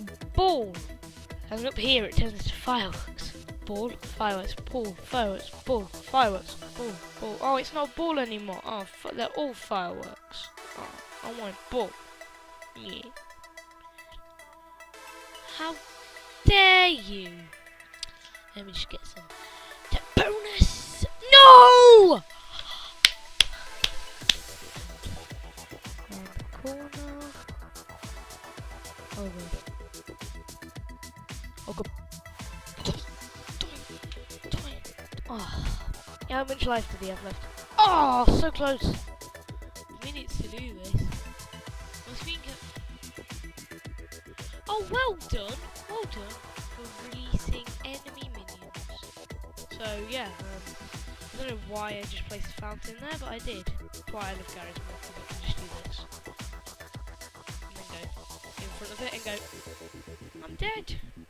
a ball. And up here it turns into fireworks. Ball, fireworks, ball, fireworks, ball, fireworks, ball, ball. Oh, it's not a ball anymore. Oh, they're all fireworks. Oh, I want a ball. Yeah. How dare you? Let me just get some bonus. No! Around the corner. Oh god. Oh god. Oh. How much life did he have left? Oh, so close. Minutes to do this. I was thinking. Oh, well done. Well done for releasing enemy minions. So yeah, I don't know why I just placed the fountain there, but I did. That's why I love Garry's Mod, because I can just do this. And then go in front of it and go, I'm dead.